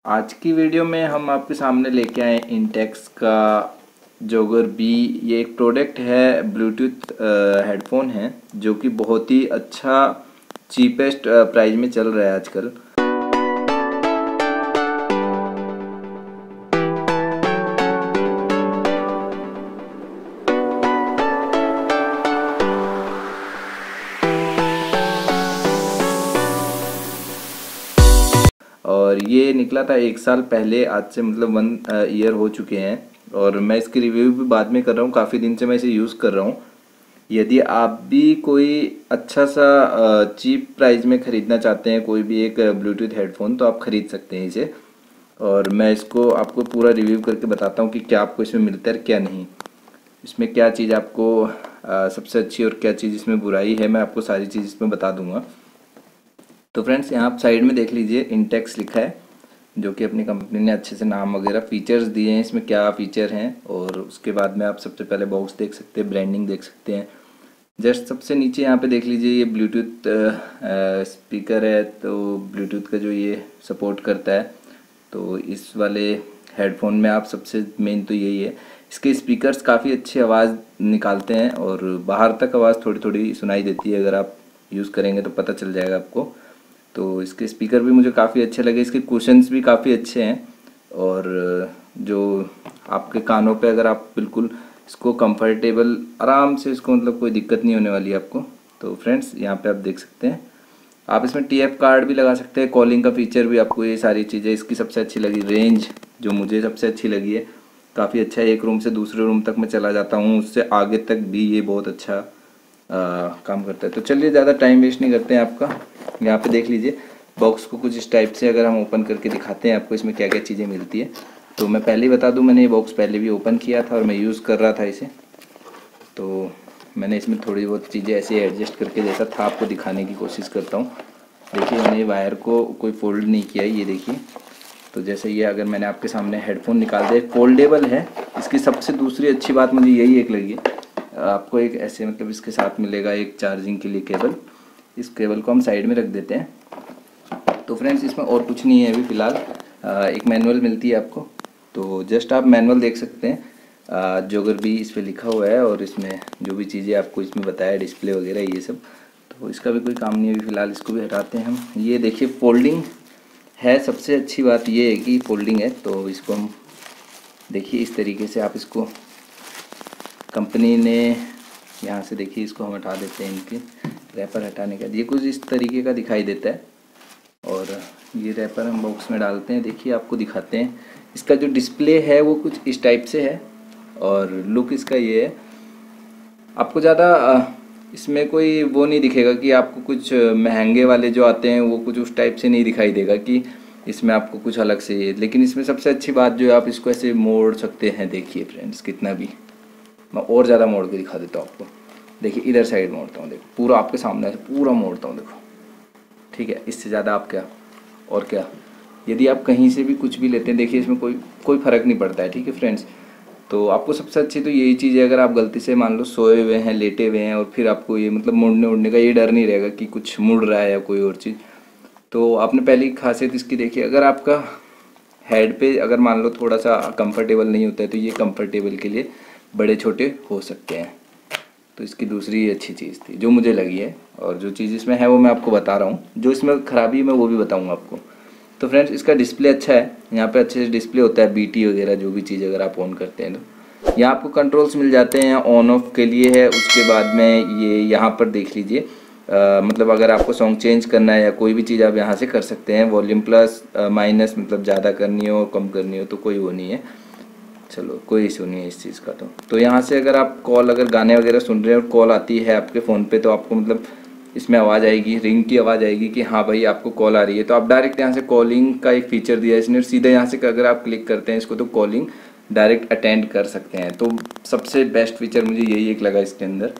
आज की वीडियो में हम आपके सामने लेके आए इंटेक्स का जोगर बी। ये एक प्रोडक्ट है, ब्लूटूथ हेडफोन है जो कि बहुत ही अच्छा चीपेस्ट प्राइस में चल रहा है आजकल। और ये निकला था 1 साल पहले, आज से मतलब 1 ईयर हो चुके हैं। और मैं इसकी रिव्यू भी बाद में कर रहा हूँ, काफ़ी दिन से मैं इसे यूज़ कर रहा हूँ। यदि आप भी कोई अच्छा सा चीप प्राइस में ख़रीदना चाहते हैं कोई भी एक ब्लूटूथ हेडफोन, तो आप ख़रीद सकते हैं इसे। और मैं इसको आपको पूरा रिव्यू करके बताता हूँ कि क्या आपको इसमें मिलता है क्या नहीं, इसमें क्या चीज़ आपको सबसे अच्छी और क्या चीज़ इसमें बुराई है, मैं आपको सारी चीज़ इसमें बता दूंगा। तो फ्रेंड्स, यहाँ आप साइड में देख लीजिए इंटेक्स लिखा है, जो कि अपनी कंपनी ने अच्छे से नाम वगैरह फीचर्स दिए हैं, इसमें क्या फीचर हैं। और उसके बाद में आप सबसे पहले बॉक्स देख सकते हैं, ब्रांडिंग देख सकते हैं। जस्ट सबसे नीचे यहाँ पे देख लीजिए, ये ब्लूटूथ स्पीकर है, तो ब्लूटूथ का जो ये सपोर्ट करता है। तो इस वाले हेडफोन में आप सबसे मेन तो यही है, इसके स्पीकर्स काफ़ी अच्छी आवाज़ निकालते हैं और बाहर तक आवाज़ थोड़ी थोड़ी सुनाई देती है। अगर आप यूज़ करेंगे तो पता चल जाएगा आपको। तो इसके स्पीकर भी मुझे काफ़ी अच्छे लगे, इसके कुशन्स भी काफ़ी अच्छे हैं। और जो आपके कानों पे अगर आप बिल्कुल इसको कंफर्टेबल आराम से, इसको मतलब कोई दिक्कत नहीं होने वाली है आपको। तो फ्रेंड्स, यहाँ पे आप देख सकते हैं, आप इसमें TF कार्ड भी लगा सकते हैं, कॉलिंग का फीचर भी आपको, ये सारी चीज़ें। इसकी सबसे अच्छी लगी रेंज, जो मुझे सबसे अच्छी लगी है, काफ़ी अच्छा है। एक रूम से दूसरे रूम तक मैं चला जाता हूँ, उससे आगे तक भी ये बहुत अच्छा काम करता है। तो चलिए, ज़्यादा टाइम वेस्ट नहीं करते हैं आपका। यहाँ पे देख लीजिए बॉक्स को कुछ इस टाइप से अगर हम ओपन करके दिखाते हैं आपको इसमें क्या क्या चीज़ें मिलती है। तो मैं पहले ही बता दूं, मैंने ये बॉक्स पहले भी ओपन किया था और मैं यूज़ कर रहा था इसे। तो मैंने इसमें थोड़ी बहुत चीज़ें ऐसे एडजस्ट करके जैसा था आपको दिखाने की कोशिश करता हूँ। देखिए, मैंने वायर को कोई फोल्ड नहीं किया है, ये देखिए। तो जैसे ये अगर मैंने आपके सामने हेडफोन निकाल दिया, फोल्डेबल है। इसकी सबसे दूसरी अच्छी बात मुझे यही एक लगी, आपको एक ऐसे मतलब इसके साथ मिलेगा एक चार्जिंग के लिए केबल। इस केबल को हम साइड में रख देते हैं। तो फ्रेंड्स, इसमें और कुछ नहीं है अभी फ़िलहाल। एक मैनुअल मिलती है आपको, तो जस्ट आप मैनुअल देख सकते हैं। जोगर भी इस पर लिखा हुआ है और इसमें जो भी चीज़ें आपको इसमें बताया, डिस्प्ले वगैरह ये सब, तो इसका भी कोई काम नहीं है अभी फ़िलहाल। इसको भी हटाते हैं हम। ये देखिए फोल्डिंग है, सबसे अच्छी बात ये है कि फोल्डिंग है। तो इसको हम देखिए इस तरीके से आप इसको, कंपनी ने यहाँ से देखिए, इसको हम हटा देते हैं, इनके रैपर हटाने का ये कुछ इस तरीके का दिखाई देता है। और ये रैपर हम बॉक्स में डालते हैं। देखिए आपको दिखाते हैं, इसका जो डिस्प्ले है वो कुछ इस टाइप से है और लुक इसका ये है। आपको ज़्यादा इसमें कोई वो नहीं दिखेगा कि आपको कुछ महंगे वाले जो आते हैं वो कुछ उस टाइप से नहीं दिखाई देगा कि इसमें आपको कुछ अलग से ये। लेकिन इसमें सबसे अच्छी बात जो है, आप इसको ऐसे मोड़ सकते हैं। देखिए फ्रेंड्स, कितना भी मैं और ज़्यादा मोड़ के दिखा देता हूँ आपको। देखिए इधर साइड मोड़ता हूँ, देखो पूरा आपके सामने से पूरा मोड़ता हूँ, देखो ठीक है। इससे ज़्यादा आप क्या और क्या, यदि आप कहीं से भी कुछ भी लेते हैं, देखिए इसमें कोई फ़र्क नहीं पड़ता है, ठीक है फ्रेंड्स। तो आपको सबसे अच्छी तो यही चीज़ है, अगर आप गलती से मान लो सोए हुए हैं, लेटे हुए हैं, और फिर आपको ये मतलब मुड़ने उड़ने का ये डर नहीं रहेगा कि कुछ मुड़ रहा है या कोई और चीज़। तो आपने पहली खासियत इसकी देखी। अगर आपका हेड पे अगर मान लो थोड़ा सा कंफर्टेबल नहीं होता है, तो ये कंफर्टेबल के लिए बड़े छोटे हो सकते हैं। तो इसकी दूसरी अच्छी चीज़ थी जो मुझे लगी है, और जो चीज़ इसमें है वो मैं आपको बता रहा हूँ। जो इसमें ख़राबी है मैं वो भी बताऊँगा आपको। तो फ्रेंड्स, इसका डिस्प्ले अच्छा है, यहाँ पे अच्छे से डिस्प्ले होता है, BT वगैरह जो भी चीज़ अगर आप ऑन करते हैं तो यहाँ आपको कंट्रोल्स मिल जाते हैं। ऑन ऑफ के लिए है। उसके बाद में ये यहाँ पर देख लीजिए, मतलब अगर आपको सॉन्ग चेंज करना है या कोई भी चीज़ आप यहाँ से कर सकते हैं। वॉल्यूम प्लस माइनस, मतलब ज़्यादा करनी हो कम करनी हो तो कोई वो नहीं है। चलो, कोई इशू नहीं है इस चीज़ का। तो यहाँ से अगर आप कॉल, अगर गाने वगैरह सुन रहे हैं और कॉल आती है आपके फ़ोन पे, तो आपको मतलब इसमें आवाज़ आएगी, रिंग की आवाज़ आएगी कि हाँ भाई आपको कॉल आ रही है। तो आप डायरेक्ट यहाँ से कॉलिंग का एक फ़ीचर दिया है इसने, सीधे यहाँ से अगर आप क्लिक करते हैं इसको तो कॉलिंग डायरेक्ट अटेंड कर सकते हैं। तो सबसे बेस्ट फीचर मुझे यही एक लगा इसके अंदर।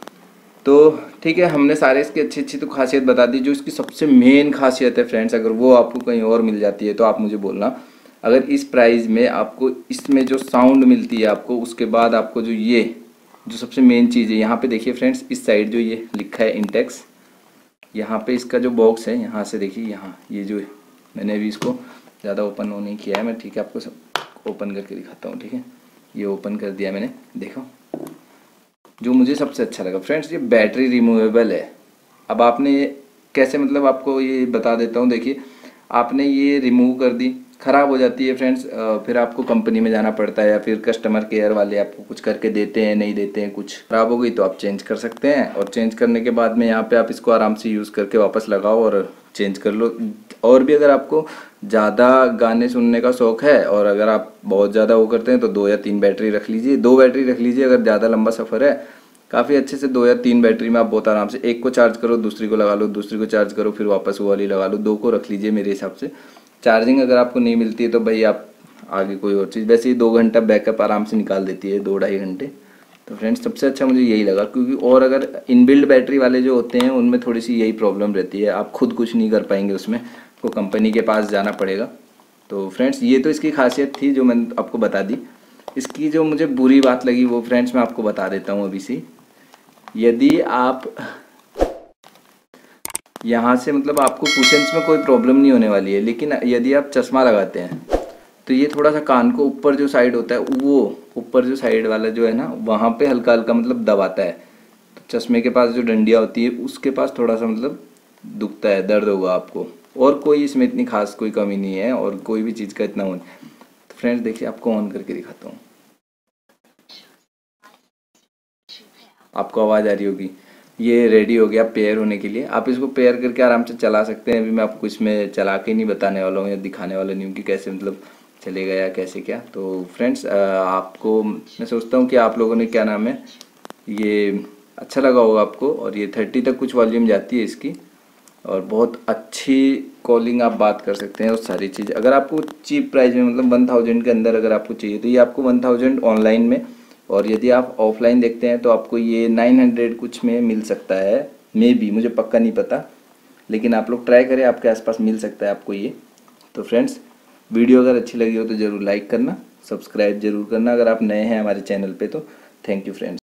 तो ठीक है, हमने सारे इसकी अच्छी अच्छी तो खासियत बता दी। जो इसकी सबसे मेन खासियत है फ्रेंड्स, अगर वो आपको कहीं और मिल जाती है तो आप मुझे बोलना। अगर इस प्राइस में आपको इसमें जो साउंड मिलती है आपको, उसके बाद आपको जो सबसे मेन चीज़ है, यहाँ पे देखिए फ्रेंड्स, इस साइड जो ये लिखा है इंटेक्स, यहाँ पे इसका जो बॉक्स है, यहाँ से देखिए, यहाँ ये जो मैंने अभी इसको ज़्यादा ओपन नहीं किया है मैं, ठीक है, आपको सब ओपन करके दिखाता हूँ। ठीक है, ये ओपन कर दिया मैंने, देखो। जो मुझे सबसे अच्छा लगा फ्रेंड्स, ये बैटरी रिमूवेबल है। अब आपने कैसे, मतलब आपको ये बता देता हूँ। देखिए, आपने ये रिमूव कर दी, ख़राब हो जाती है फ्रेंड्स, फिर आपको कंपनी में जाना पड़ता है या फिर कस्टमर केयर वाले आपको कुछ करके देते हैं, नहीं देते हैं, कुछ ख़राब हो गई तो आप चेंज कर सकते हैं। और चेंज करने के बाद में यहाँ पे आप इसको आराम से यूज़ करके वापस लगाओ और चेंज कर लो। और भी अगर आपको ज़्यादा गाने सुनने का शौक़ है और अगर आप बहुत ज़्यादा वो करते हैं तो 2 या 3 बैटरी रख लीजिए, 2 बैटरी रख लीजिए। अगर ज़्यादा लंबा सफ़र है, काफ़ी अच्छे से 2 या 3 बैटरी में आप बहुत आराम से, एक को चार्ज करो, दूसरी को लगा लो, दूसरी को चार्ज करो, फिर वापस वो वाली लगा लो, 2 को रख लीजिए मेरे हिसाब से। चार्जिंग अगर आपको नहीं मिलती है तो भाई आप आगे कोई और चीज़, वैसे ही 2 घंटा बैकअप आराम से निकाल देती है, 2-2.5 घंटे। तो फ्रेंड्स सबसे अच्छा मुझे यही लगा, क्योंकि और अगर इनबिल्ड बैटरी वाले जो होते हैं उनमें थोड़ी सी यही प्रॉब्लम रहती है, आप खुद कुछ नहीं कर पाएंगे उसमें, आपको कंपनी के पास जाना पड़ेगा। तो फ्रेंड्स ये तो इसकी खासियत थी जो मैंने आपको बता दी। इसकी जो मुझे बुरी बात लगी वो फ्रेंड्स मैं आपको बता देता हूँ अभी से। यदि आप यहाँ से, मतलब आपको कुशन्स में कोई प्रॉब्लम नहीं होने वाली है, लेकिन यदि आप चश्मा लगाते हैं तो ये थोड़ा सा कान को ऊपर जो साइड होता है, वो ऊपर जो साइड वाला जो है ना, वहाँ पे हल्का हल्का मतलब दबाता है। तो चश्मे के पास जो डंडिया होती है उसके पास थोड़ा सा मतलब दुखता है, दर्द होगा आपको। और कोई इसमें इतनी खास कोई कमी नहीं है और कोई भी चीज़ का इतना हो। तो फ्रेंड्स देखिए, आपको ऑन करके दिखाता हूँ, आपको आवाज़ आ रही होगी। ये रेडी हो गया पेयर होने के लिए। आप इसको पेयर करके आराम से चला सकते हैं। अभी मैं आपको इसमें चला के नहीं बताने वाला हूँ या दिखाने वाला नहीं हूँ कि कैसे मतलब चलेगा या कैसे क्या। तो फ्रेंड्स आपको, मैं सोचता हूँ कि आप लोगों ने, क्या नाम है, ये अच्छा लगा होगा आपको। और ये 30 तक कुछ वॉल्यूम जाती है इसकी और बहुत अच्छी कॉलिंग आप बात कर सकते हैं और सारी चीज़। अगर आपको चीप प्राइस में, मतलब 1000 के अंदर अगर आपको चाहिए तो ये आपको 1000 ऑनलाइन में, और यदि आप ऑफलाइन देखते हैं तो आपको ये 900 कुछ में मिल सकता है, मे बी, मुझे पक्का नहीं पता, लेकिन आप लोग ट्राई करें, आपके आसपास मिल सकता है आपको ये। तो फ्रेंड्स वीडियो अगर अच्छी लगी हो तो ज़रूर लाइक करना, सब्सक्राइब जरूर करना अगर आप नए हैं हमारे चैनल पे। तो थैंक यू फ्रेंड्स।